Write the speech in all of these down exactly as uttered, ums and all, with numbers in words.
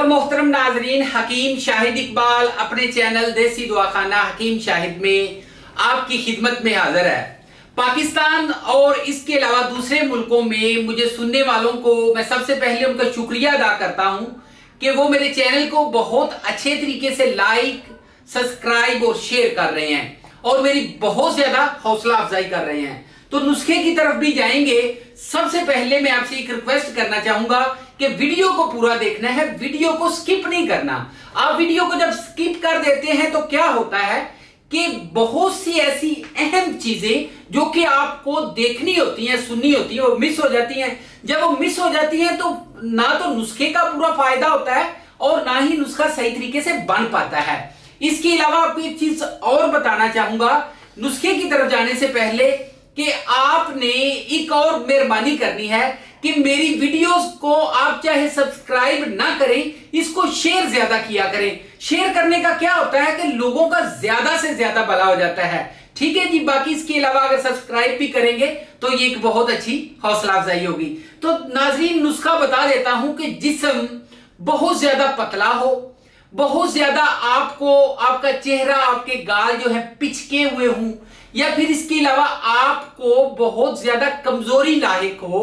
मोहतरम नाजरीन, हकीम शाहिद इकबाल अपने चैनल देसी दुआखाना हकीम शाहिद में आपकी खिदमत में हाजिर है। पाकिस्तान और इसके अलावा दूसरे मुल्कों में मुझे सुनने वालों को मैं सबसे पहले उनका शुक्रिया अदा करता हूं कि वो मेरे चैनल को बहुत अच्छे तरीके से लाइक, सब्सक्राइब और शेयर कर रहे हैं और मेरी बहुत ज्यादा हौसला अफजाई कर रहे हैं। तो नुस्खे की तरफ भी जाएंगे। सबसे पहले मैं आपसे एक रिक्वेस्ट करना चाहूंगा कि वीडियो को पूरा देखना है, वीडियो को स्किप नहीं करना। आप वीडियो को जब स्किप कर देते हैं तो क्या होता है कि बहुत सी ऐसी अहम चीजें जो कि आपको देखनी होती हैं, सुननी होती हैं, वो मिस हो जाती हैं। जब वो मिस हो जाती हैं तो ना तो नुस्खे का पूरा फायदा होता है और ना ही नुस्खा सही तरीके से बन पाता है। इसके अलावा आपको एक चीज और बताना चाहूंगा नुस्खे की तरफ जाने से पहले कि आपने एक और मेहरबानी करनी है कि मेरी वीडियोस को आप चाहे सब्सक्राइब ना करें, इसको शेयर ज्यादा किया करें। शेयर करने का क्या होता है कि लोगों का ज्यादा से ज्यादा भला हो जाता है। ठीक है जी। बाकी इसके अलावा अगर सब्सक्राइब भी करेंगे तो ये एक बहुत अच्छी हौसला अफजाई होगी। तो नाजरीन, नुस्खा बता देता हूं कि जिस्म बहुत ज्यादा पतला हो, बहुत ज्यादा आपको आपका चेहरा, आपके गाल जो है पिचके हुए हों, या फिर इसके अलावा आपको बहुत ज्यादा कमजोरी लाहिक हो,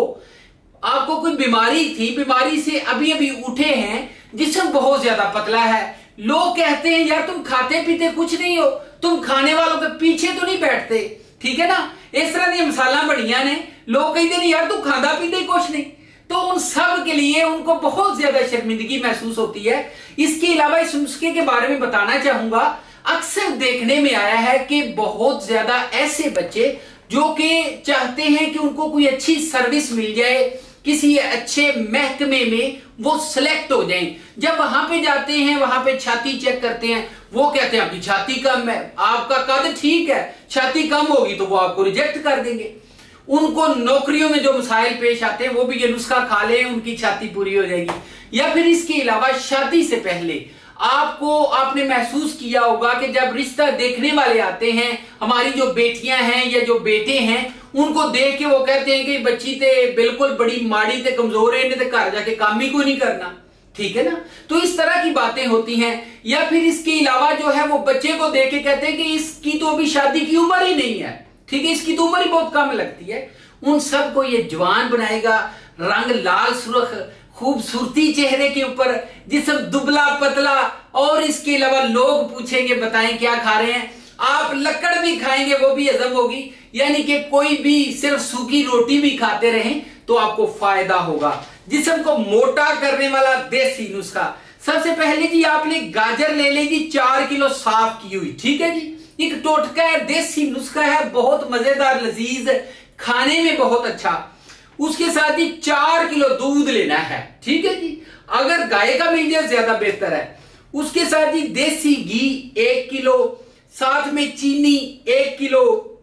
आपको कोई बीमारी थी, बीमारी से अभी अभी उठे हैं, जिस्म बहुत ज्यादा पतला है। लोग कहते हैं यार तुम खाते पीते कुछ नहीं हो, तुम खाने वालों के पीछे तो नहीं बैठते, ठीक है ना। इस तरह की मिसाला बढ़िया ने। लोग कहते नहीं यार तुम खादा पीते कुछ नहीं। तो उन सब के लिए उनको बहुत ज्यादा शर्मिंदगी महसूस होती है। इसके अलावा इस नुस्खे के बारे में बताना चाहूंगा, अक्सर देखने में आया है कि बहुत ज्यादा ऐसे बच्चे जो कि चाहते हैं कि उनको कोई अच्छी सर्विस मिल जाए, किसी अच्छे महकमे में वो सिलेक्ट हो जाएं। जब वहां पे जाते हैं, वहां पे छाती चेक करते हैं, वो कहते हैं आपकी छाती कम है, आपका कद ठीक है, छाती कम होगी तो वो आपको रिजेक्ट कर देंगे। उनको नौकरियों में जो मसाइल पेश आते हैं वो भी ये नुस्खा खा ले, उनकी छाती पूरी हो जाएगी। या फिर इसके अलावा शादी से पहले आपको आपने महसूस किया होगा कि जब रिश्ता देखने वाले आते हैं, हमारी जो बेटियां हैं या जो बेटे हैं, उनको देख के वो कहते हैं कि बच्ची ते बिल्कुल बड़ी माड़ी ते कमजोर है, इन्हें ते घर जाके काम ही कोई नहीं करना, ठीक है ना। तो इस तरह की बातें होती हैं। या फिर इसके अलावा जो है वो बच्चे को देख के कहते हैं कि इसकी तो अभी शादी की उम्र ही नहीं है, ठीक है, इसकी तो उम्र ही बहुत कम लगती है। उन सबको ये जवान बनाएगा, रंग लाल सुर्ख, खूबसूरती चेहरे के ऊपर, जिस्म दुबला पतला, और इसके अलावा लोग पूछेंगे बताएं क्या खा रहे हैं, आप लकड़ भी खाएंगे वो भी हजम होगी। यानी कि कोई भी सिर्फ सूखी रोटी भी खाते रहें तो आपको फायदा होगा। जिस्म को मोटा करने वाला देसी नुस्खा। सबसे पहले जी आपने गाजर ले ली जी, चार किलो साफ की हुई, ठीक है जी। एक टोटका है, देसी नुस्खा है, बहुत मजेदार, लजीज, खाने में बहुत अच्छा। उसके साथ ही चार किलो दूध लेना है, ठीक है जी। अगर गाय का मिल जाए ज्यादा बेहतर है। उसके साथ ही देसी घी एक किलो, साथ में चीनी एक किलो,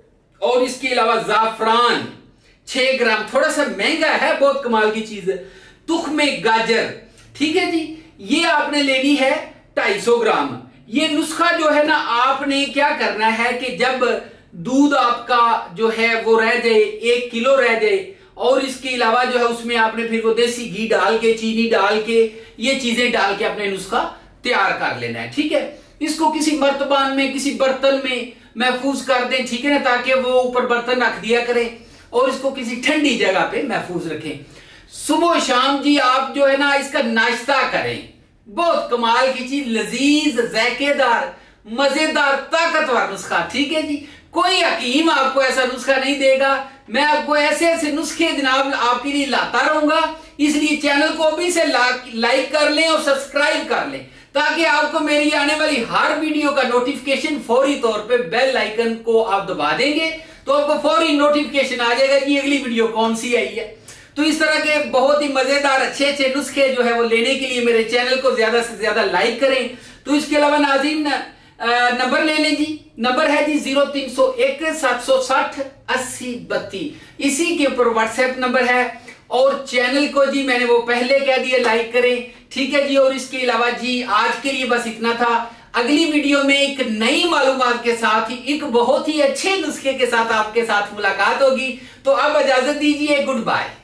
और इसके अलावा जाफरान छह ग्राम, थोड़ा सा महंगा है, बहुत कमाल की चीज है। तुख्मे गाजर, ठीक है जी, ये आपने लेनी है ढाई सौ ग्राम। ये नुस्खा जो है ना, आपने क्या करना है कि जब दूध आपका जो है वो रह जाए, एक किलो रह जाए, और इसके अलावा जो है उसमें आपने फिर वो देसी घी डाल के, चीनी डाल के, ये चीजें डाल के अपने नुस्खा तैयार कर लेना है, ठीक है। इसको किसी मर्तबान में, किसी बर्तन में महफूज कर दें, ठीक है ना, ताकि वो ऊपर बर्तन रख दिया करें और इसको किसी ठंडी जगह पे महफूज रखें। सुबह शाम जी आप जो है ना इसका नाश्ता करें। बहुत कमाल की चीज, लजीज, जायकेदार, मजेदार, ताकतवर नुस्खा, ठीक है जी। कोई हकीम आपको ऐसा नुस्खा नहीं देगा। मैं आपको ऐसे ऐसे नुस्खे जनाब आपके लिए लाता रहूंगा। इसलिए चैनल को अभी से लाइक कर लें और सब्सक्राइब कर लें, ताकि आपको मेरी आने वाली हर वीडियो का नोटिफिकेशन फौरी तौर पे बेल आइकन को आप दबा देंगे तो आपको फौरी नोटिफिकेशन आ जाएगा कि अगली वीडियो कौन सी आई है। तो इस तरह के बहुत ही मजेदार अच्छे अच्छे नुस्खे जो है वो लेने के लिए मेरे चैनल को ज्यादा से ज्यादा लाइक करें। तो इसके अलावा नाज़रीन नंबर ले लें जी, नंबर है जी जीरो तीन सौ एक सात सौ साठ अस्सी बत्तीस, इसी के ऊपर व्हाट्सएप नंबर है। और चैनल को जी मैंने वो पहले कह दिया लाइक करें, ठीक है जी। और इसके अलावा जी आज के लिए बस इतना था। अगली वीडियो में एक नई मालूमात के साथ ही एक बहुत ही अच्छे नुस्खे के साथ आपके साथ मुलाकात होगी। तो अब इजाजत दीजिए, गुड बाय।